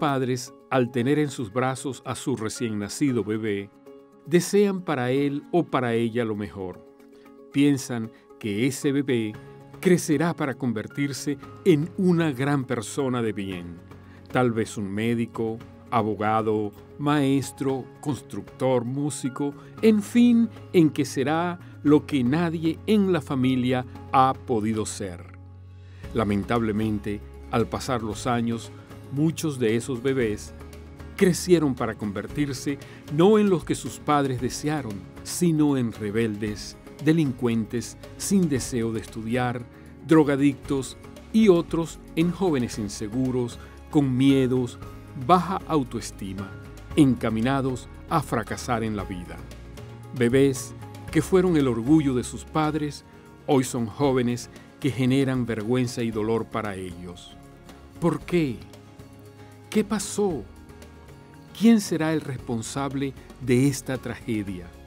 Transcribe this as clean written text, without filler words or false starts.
padres, al tener en sus brazos a su recién nacido bebé, desean para él o para ella lo mejor. Piensan que ese bebé crecerá para convertirse en una gran persona de bien, tal vez un médico, abogado, maestro, constructor, músico, en fin, en que será lo que nadie en la familia ha podido ser. Lamentablemente, al pasar los años, muchos de esos bebés crecieron para convertirse no en los que sus padres desearon, sino en rebeldes, delincuentes, sin deseo de estudiar, drogadictos y otros en jóvenes inseguros, con miedos, baja autoestima, encaminados a fracasar en la vida. Bebés que fueron el orgullo de sus padres, hoy son jóvenes que generan vergüenza y dolor para ellos. ¿Por qué? ¿Qué pasó? ¿Quién será el responsable de esta tragedia?